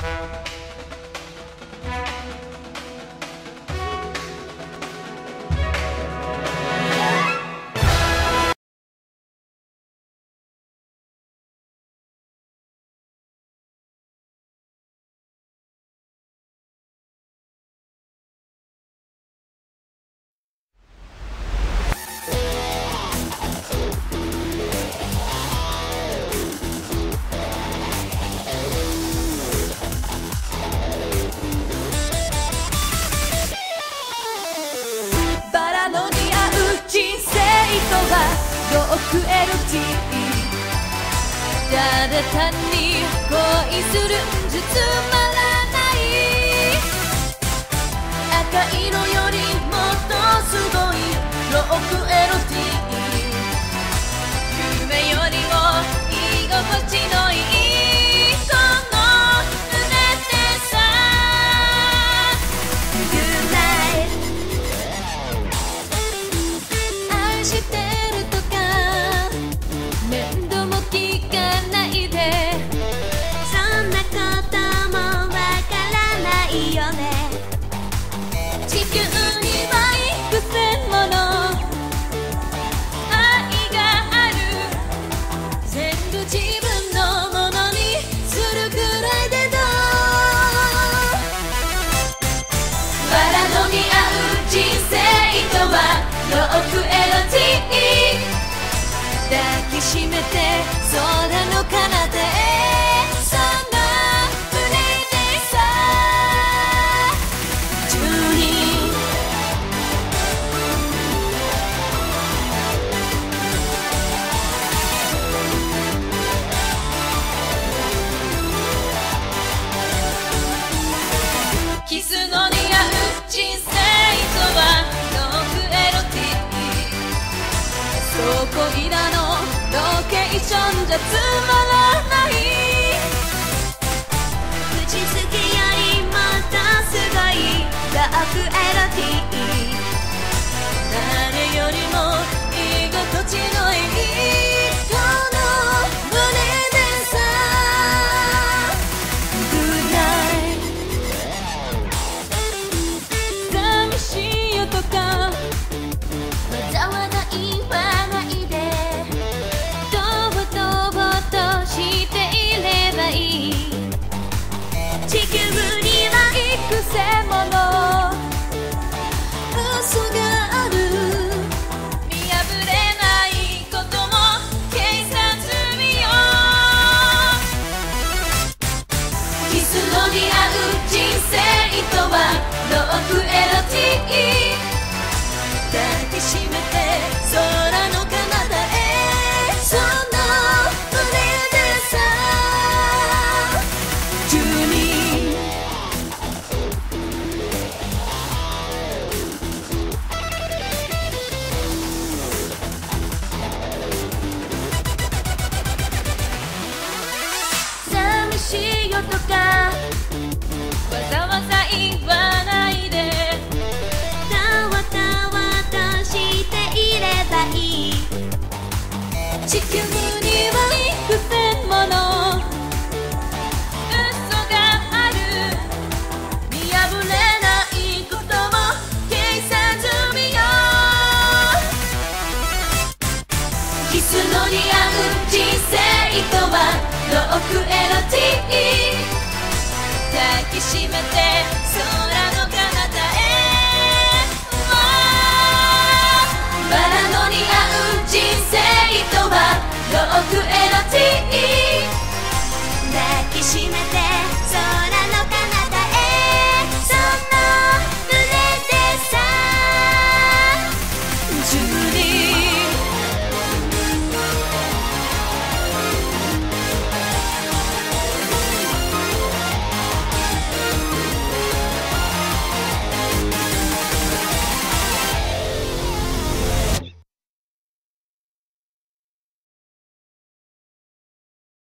ロックエロティックただ単に恋するんじゃつまらない赤色よりもっとすごいロックエロティック夢よりも居心地のいいこの胸でさ Good night 愛してるとか面倒も聞かないでそんなこともわからないよね地球には幾千もの愛がある全部自分のものにするくらいでどうバラの似合う人生とはロックエロティック抱きしめて空の彼方へその胸でさ中にキスの似合う人生とはロックエロティックそこいらのロケーションじゃつまらない口つけよりもっとすごいロックエロティック誰よりも居心地のいいこの胸でさ Good night 寂しいよとか災わないわないでとぼとぼとしていればいい地球には幾千もの嘘がある見破れないことも警察見よキスの似合う人生とはロックエロティック抱きしめて